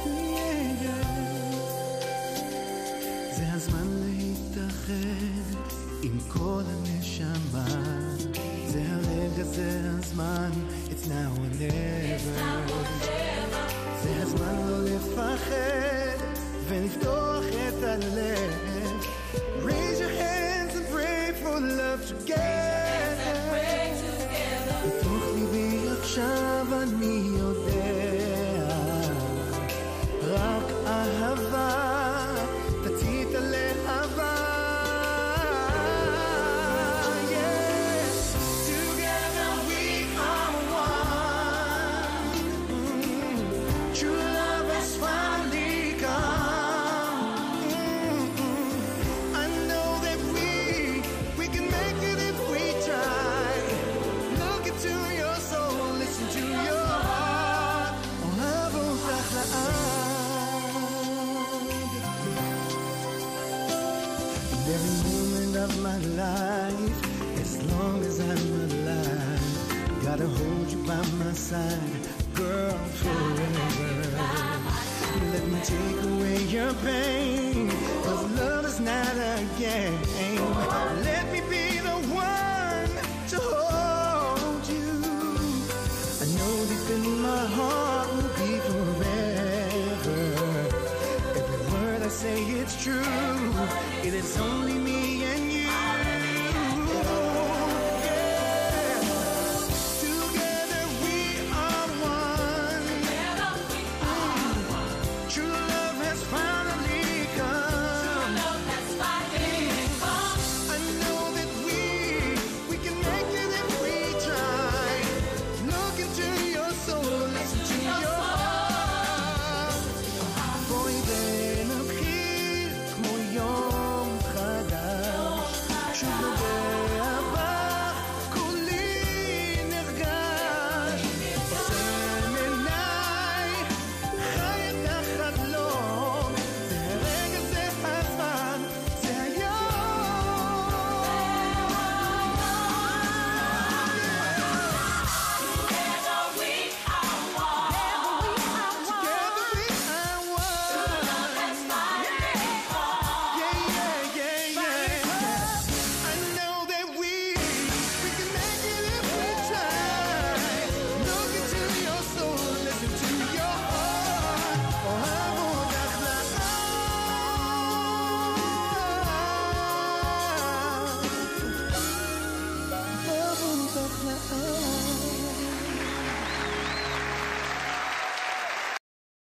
זה הזמן להתאחד עם כל הנשמה, זה הרגע, זה הזמן, it's now or never. זה הזמן לא לפחד ולפתוח את הלב. Raise your hands and pray for love together. בתוך ליבי עכשיו אני יודע, רק אהבה תצית הלהבה. Every moment of my life, as long as I'm alive, gotta hold you by my side, girl, forever. Let me take away your pain, 'cause love is not a game.